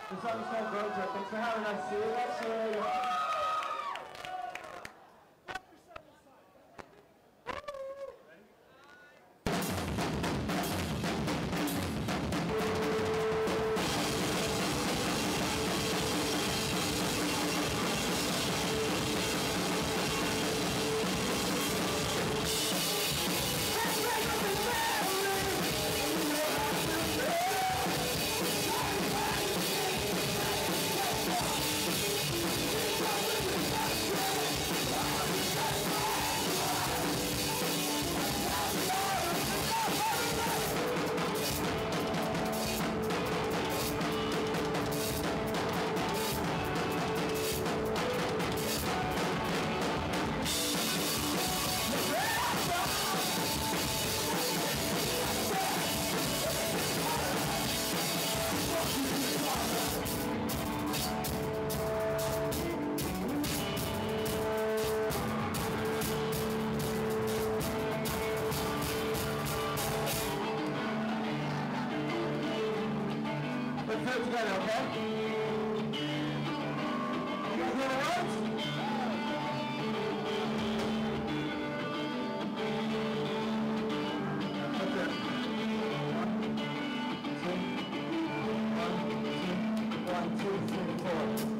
The song is called Road Trip. Thanks for having us. See you next year. Let's do it together, okay? You guys know the words? That's it. 1, 2, 1, 2, 1, 2, 3, 4.